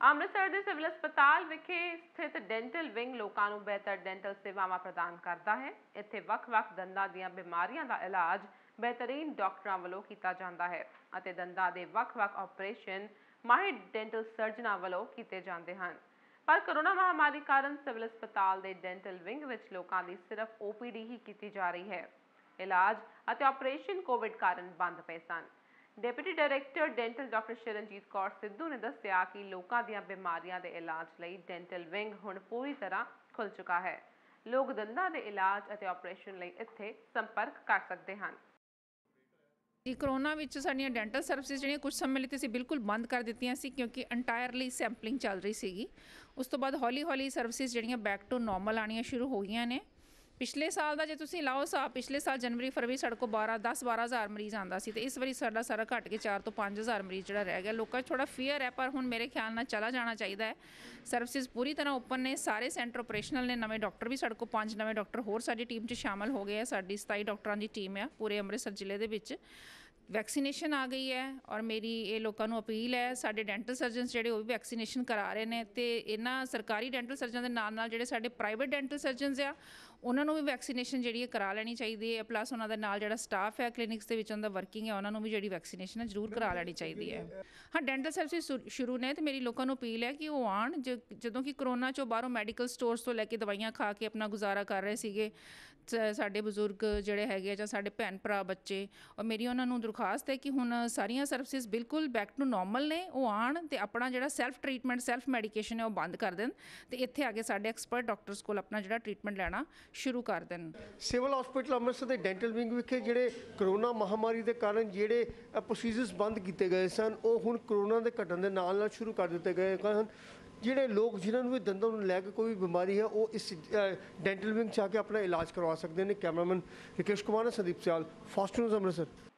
ਅੰਮ੍ਰਿਤਸਰ ਦੇ ਸਿਵਲ ਹਸਪਤਾਲ ਵਿਖੇ ਸਥਿਤ ਡੈਂਟਲ ਵਿੰਗ ਲੋਕਾਂ ਨੂੰ ਬਿਹਤਰ ਡੈਂਟਲ ਸੇਵਾਵਾਂ ਪ੍ਰਦਾਨ ਕਰਦਾ ਹੈ। ਇੱਥੇ ਵੱਖ-ਵੱਖ ਦੰਦਾਂ ਦੀਆਂ ਬਿਮਾਰੀਆਂ ਦਾ ਇਲਾਜ ਬਿਹਤਰੀਨ ਡਾਕਟਰਾਂ ਵੱਲੋਂ ਕੀਤਾ ਜਾਂਦਾ ਹੈ ਅਤੇ ਦੰਦਾਂ ਦੇ ਵੱਖ-ਵੱਖ ਆਪਰੇਸ਼ਨ ਮਾਹਿਰ ਡੈਂਟਲ ਸਰਜਨਾਂ ਵੱਲੋਂ ਕੀਤੇ ਜਾਂਦੇ ਹਨ। ਪਰ ਕੋਰੋਨਾ ਮਹਾਮਾਰੀ ਕਾਰਨ ਸਿਵਲ ਹਸਪਤਾਲ ਦੇ ਡੈਂਟਲ ਵਿੰਗ ਵਿੱਚ ਲੋਕਾਂ ਦੀ ਸਿਰਫ OPD ਹੀ ਕੀਤੀ ਜਾ ਰਹੀ ਹੈ। ਇਲਾਜ ਅਤੇ ਆਪਰੇਸ਼ਨ ਕੋਵਿਡ ਕਾਰਨ ਬੰਦ ਪਏ ਸਨ। Deputy director dental doctor Sharanjit Kaur Sidhu ਨੇ ਦੱਸਿਆ ਕਿ ਲੋਕਾਂ ਦੀਆਂ ਬਿਮਾਰੀਆਂ ਦੇ ਇਲਾਜ ਲਈ ਡੈਂਟਲ ਵਿੰਗ ਹੁਣ ਪੂਰੀ ਤਰ੍ਹਾਂ ਖੁੱਲ ਚੁੱਕਾ ਹੈ। ਲੋਕ ਦੰਦਾਂ ਦੇ ਇਲਾਜ ਅਤੇ ਆਪਰੇਸ਼ਨ ਲਈ ਇੱਥੇ ਸੰਪਰਕ ਕਰ ਸਕਦੇ ਹਨ। ਜੀ ਕਰੋਨਾ ਵਿੱਚ ਸਾਡੀਆਂ ਡੈਂਟਲ ਸਰਵਿਸਿਜ਼ ਜਿਹੜੀਆਂ ਕੁਝ ਸਮੇਂ ਲਈ ਅਸੀਂ ਬਿਲਕੁਲ ਬੰਦ ਕਰ ਦਿੱਤੀਆਂ ਸੀ ਕਿਉਂਕਿ ਇੰਟਾਇਰਲੀ ਸੈਂਪਲਿੰਗ ਚੱਲ ਰਹੀ ਸੀਗੀ। ਉਸ ਤੋਂ ਬਾਅਦ ਹੌਲੀ-ਹੌਲੀ ਸਰਵਿਸਿਜ਼ ਜਿਹੜੀਆਂ ਬੈਕ ਟੂ ਨੋਰਮਲ ਆਉਣੀਆਂ ਸ਼ੁਰੂ ਹੋ ਗਈਆਂ ਨੇ। ਪਿਛਲੇ ਸਾਲ ਦਾ ਜੇ ਤੁਸੀਂ ਲਾਓ ਹਿਸਾਬ, ਪਿਛਲੇ ਸਾਲ ਜਨਵਰੀ ਫਰਵਰੀ ਸਾਡੇ ਕੋਲ 10-12 ਹਜ਼ਾਰ ਮਰੀਜ਼ ਆਉਂਦਾ ਸੀ, ਅਤੇ ਇਸ ਵਾਰੀ ਸਾਰਾ ਘੱਟ ਕੇ 4 ਤੋਂ 5 ਹਜ਼ਾਰ ਮਰੀਜ਼ ਜਿਹੜਾ ਰਹਿ ਗਿਆ। ਲੋਕਾਂ 'ਚ ਥੋੜ੍ਹਾ ਫੀਅਰ ਹੈ, ਪਰ ਹੁਣ ਮੇਰੇ ਖਿਆਲ ਨਾਲ ਚਲਾ ਜਾਣਾ ਚਾਹੀਦਾ ਹੈ। ਸਰਵਿਸਿਜ਼ ਪੂਰੀ ਤਰ੍ਹਾਂ ਓਪਨ ਨੇ, ਸਾਰੇ ਸੈਂਟਰ ਆਪਰੇਸ਼ਨਲ ਨੇ। ਨਵੇਂ ਡਾਕਟਰ ਵੀ ਸਾਡੇ ਕੋਲ 5 ਨਵੇਂ ਡਾਕਟਰ ਹੋਰ ਸਾਡੀ ਟੀਮ 'ਚ ਸ਼ਾਮਲ ਹੋ ਗਏ ਆ। ਸਾਡੀ 27 ਡਾਕਟਰਾਂ ਦੀ ਟੀਮ ਆ ਪੂਰੇ ਅੰਮ੍ਰਿਤਸਰ ਜ਼ਿਲ੍ਹੇ ਦੇ ਵਿੱਚ। ਵੈਕਸੀਨੇਸ਼ਨ ਆ ਗਈ ਹੈ ਔਰ ਮੇਰੀ ਇਹ ਲੋਕਾਂ ਨੂੰ ਅਪੀਲ ਹੈ, ਸਾਡੇ ਡੈਂਟਲ ਸਰਜਨਸ ਜਿਹੜੇ ਉਹ ਵੀ ਵੈਕਸੀਨੇਸ਼ਨ ਕਰਾ ਰਹੇ ਨੇ, ਅਤੇ ਇਹਨਾਂ ਸਰਕਾਰੀ ਡੈਂਟਲ ਸਰਜਨ ਦੇ ਨਾਲ ਜਿਹੜੇ ਸਾਡੇ ਪ੍ਰਾਈਵੇਟ ਡੈਂਟਲ ਸਰਜਨਸ ਆ ਉਹਨਾਂ ਨੂੰ ਵੀ ਵੈਕਸੀਨੇਸ਼ਨ ਜਿਹੜੀ ਹੈ ਕਰਾ ਲੈਣੀ ਚਾਹੀਦੀ ਹੈ। ਪਲੱਸ ਉਹਨਾਂ ਦੇ ਨਾਲ ਜਿਹੜਾ ਸਟਾਫ ਹੈ ਕਲੀਨਿਕਸ ਦੇ ਵਿੱਚ ਉਹਨਾਂ ਦਾ ਵਰਕਿੰਗ ਹੈ, ਉਹਨਾਂ ਨੂੰ ਵੀ ਜਿਹੜੀ ਵੈਕਸੀਨੇਸ਼ਨ ਹੈ ਜ਼ਰੂਰ ਕਰਾ ਲੈਣੀ ਚਾਹੀਦੀ ਹੈ। ਹਾਂ, ਡੈਂਟਲ ਸਰਵਿਸ ਸ਼ੁਰੂ ਨੇ, ਅਤੇ ਮੇਰੀ ਲੋਕਾਂ ਨੂੰ ਅਪੀਲ ਹੈ ਕਿ ਉਹ ਆਉਣ। ਜਦੋਂ ਕਿ ਕਰੋਨਾ 'ਚੋਂ ਬਾਹਰੋਂ ਮੈਡੀਕਲ ਸਟੋਰਸ ਤੋਂ ਲੈ ਕੇ ਦਵਾਈਆਂ ਖਾ ਕੇ ਆਪਣਾ ਗੁਜ਼ਾਰਾ ਕਰ ਰਹੇ ਸੀਗੇ ਸਾਡੇ ਬਜ਼ੁਰਗ ਜਿਹੜੇ ਹੈਗੇ ਆ ਜਾਂ ਸਾਡੇ ਭੈਣ ਭਰਾ ਬੱਚੇ, ਔਰ ਮੇਰੀ ਉਹਨਾਂ ਨੂੰ ਦਰਖਾਸਤ ਹੈ ਕਿ ਹੁਣ ਸਾਰੀਆਂ ਸਰਵਿਸਿਜ਼ ਬਿਲਕੁਲ ਬੈਕ ਟੂ ਨੋਰਮਲ ਨੇ। ਉਹ ਆਉਣ ਅਤੇ ਆਪਣਾ ਜਿਹੜਾ ਸੈਲਫ ਟਰੀਟਮੈਂਟ ਸੈਲਫ ਮੈਡੀਕੇਸ਼ਨ ਹੈ ਉਹ ਬੰਦ ਕਰ ਦੇਣ, ਅਤੇ ਇੱਥੇ ਆ ਕੇ ਸਾਡੇ ਐਕਸਪਰਟ ਡਾਕਟਰਸ ਕੋਲ ਆਪਣਾ ਜਿਹੜਾ ਟਰੀਟਮੈਂਟ ਲੈਣਾ ਸ਼ੁਰੂ ਕਰ ਦੇਣ। ਸਿਵਲ ਹਸਪੀਟਲ ਅੰਮ੍ਰਿਤਸਰ ਦੇ ਡੈਂਟਲ ਵਿੰਗ ਵਿਖੇ ਜਿਹੜੇ ਕਰੋਨਾ ਮਹਾਮਾਰੀ ਦੇ ਕਾਰਨ ਜਿਹੜੇ ਪ੍ਰੋਸੀਜਰਸ ਬੰਦ ਕੀਤੇ ਗਏ ਸਨ, ਉਹ ਹੁਣ ਕਰੋਨਾ ਦੇ ਘਟਣ ਦੇ ਨਾਲ ਸ਼ੁਰੂ ਕਰ ਦਿੱਤੇ ਗਏ ਹਨ। ਜਿਹੜੇ ਲੋਕ ਜਿਨ੍ਹਾਂ ਨੂੰ ਵੀ ਦੰਦਾਂ ਨੂੰ ਲੈ ਕੇ ਕੋਈ ਬਿਮਾਰੀ ਹੈ ਉਹ ਇਸ ਡੈਂਟਲ ਵਿੰਗ 'ਚ ਆ ਕੇ ਆਪਣਾ ਇਲਾਜ ਕਰਵਾ ਸਕਦੇ ਨੇ। ਕੈਮਰਾਮੈਨ ਰਿਕੇਸ਼ ਕੁਮਾਰ, ਸੰਦੀਪ ਸਿਆਲ, ਫਾਸਟ ਨਿਊਜ਼ ਅੰਮ੍ਰਿਤਸਰ।